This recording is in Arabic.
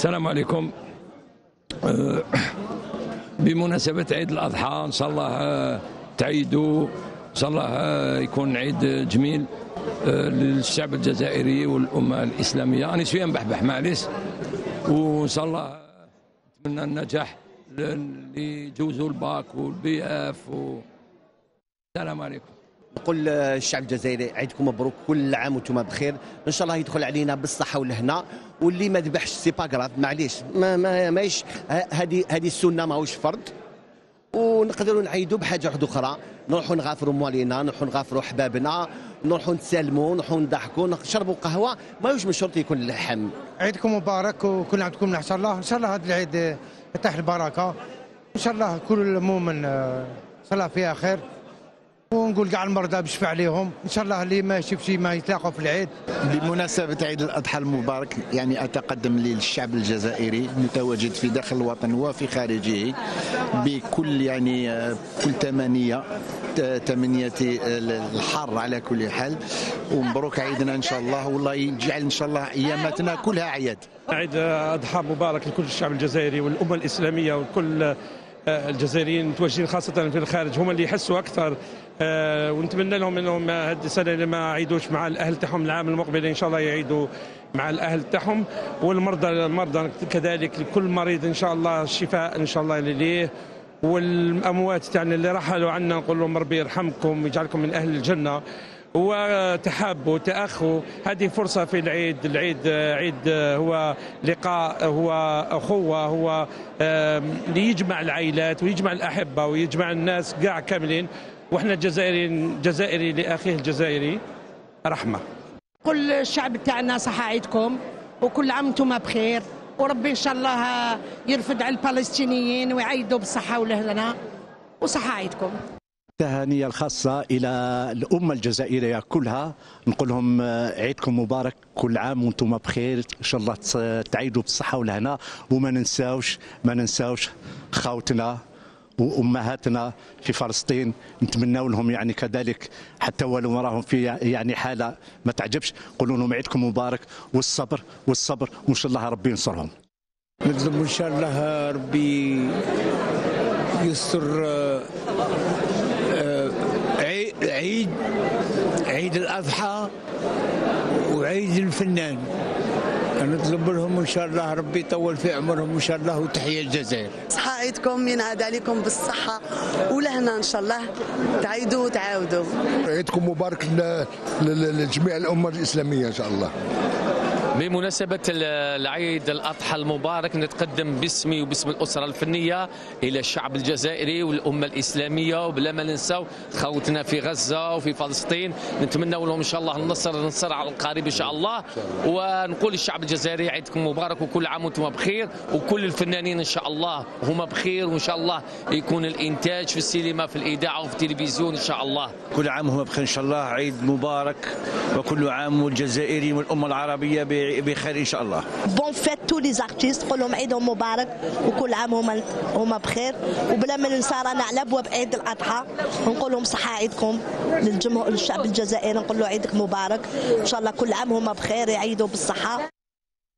السلام عليكم. بمناسبة عيد الأضحى إن شاء الله تعيدوا، إن شاء الله يكون عيد جميل للشعب الجزائري والأمة الإسلامية. أنا شوية مبحبح معليش، وإن شاء الله نتمنى النجاح اللي جوزوا الباك والبي اف السلام عليكم. نقول الشعب الجزائري عيدكم مبروك، كل عام وانتم بخير، ان شاء الله يدخل علينا بالصحه والهنا، واللي ما ذبحش سي با كراف معليش، ماهيش هذه السنه، ماهوش فرض، ونقدروا نعيدوا بحاجه واحده اخرى، نروحوا نغافروا موالينا، نروحوا نغافروا احبابنا، نروحوا نتسالموا، نروحوا نضحكوا، نشربوا قهوه، ماهوش من شرط يكون اللحم. عيدكم مبارك وكل عام تكون ان شاء الله. ان شاء الله هذا العيد يفتح البركه، ان شاء الله كل مؤمن صلاه فيها خير، ونقول كاع المرضى بشفى عليهم، ان شاء الله اللي ما يشوفش ما يتلاقوا في العيد. بمناسبة عيد الأضحى المبارك يعني أتقدم للشعب الجزائري المتواجد في داخل الوطن وفي خارجه بكل يعني كل تمنية الحر على كل حال، ومبروك عيدنا إن شاء الله، والله يجعل إن شاء الله أياماتنا كلها أعياد. عيد أضحى مبارك لكل الشعب الجزائري والأمة الإسلامية وكل الجزائريين متواجدين خاصة في الخارج، هم اللي يحسوا أكثر، ونتمنى لهم أنهم هذه السنة ما يعيدوش مع الأهل تاعهم، العام المقبل إن شاء الله يعيدوا مع الأهل تاعهم، والمرضى كذلك، لكل مريض إن شاء الله الشفاء إن شاء الله ليه، والأموات تاعنا اللي رحلوا عنا نقول لهم ربي يرحمكم ويجعلكم من أهل الجنة، وتحابوا تأخوا. هذه فرصة في العيد عيد هو لقاء، هو أخوة، هو ليجمع العائلات ويجمع الأحبة ويجمع الناس كاع كاملين، وإحنا جزائري لأخيه الجزائري رحمة. كل الشعب تاعنا صحة عيدكم، وكل عام وانتم بخير، وربي إن شاء الله يرفد على الفلسطينيين ويعيدوا بالصحة والهنا، وصحة عيدكم. التهانية الخاصة إلى الأمة الجزائرية كلها، نقول لهم عيدكم مبارك، كل عام وانتم بخير، إن شاء الله تعيدوا بالصحة والهنا، وما ننساوش خاوتنا وأمهاتنا في فلسطين، نتمنوا لهم يعني كذلك حتى ولو راهم في يعني حالة ما تعجبش، نقولوا لهم عيدكم مبارك، والصبر وإن شاء الله ربي ينصرهم. نطلب إن شاء الله ربي يستر عيد الأضحى وعيد الفنان، نطلب لهم إن شاء الله ربي يطول في عمرهم إن شاء الله، وتحية الجزائر. صحة عيدكم، ينعاد عليكم بالصحة ولهنا إن شاء الله، تعيدوا وتعاودوا. عيدكم مبارك لجميع الأمة الإسلامية إن شاء الله. بمناسبة العيد الأضحى المبارك نتقدم باسمي وباسم الأسرة الفنية إلى الشعب الجزائري والأمة الإسلامية، وبلا ما ننساو خوتنا في غزة وفي فلسطين، نتمنى لهم إن شاء الله النصر على القريب إن شاء الله، ونقول للشعب الجزائري عيدكم مبارك وكل عام وانتم بخير، وكل الفنانين إن شاء الله هما بخير، وإن شاء الله يكون الإنتاج في السينما في الإذاعة وفي التلفزيون إن شاء الله. كل عام وهم بخير إن شاء الله، عيد مبارك، وكل عام والجزائري والأمة العربية بخير ان شاء الله. بون فيت تو لي زارتيست، نقول لهم عيدهم مبارك وكل عام هما بخير، وبلا ما ننسى رانا على ابواب عيد الاضحى، نقول لهم صحه عيدكم للجمهور الشعب الجزائري، نقول له عيدك مبارك، ان شاء الله كل عام هما بخير، يعيدوا بالصحه.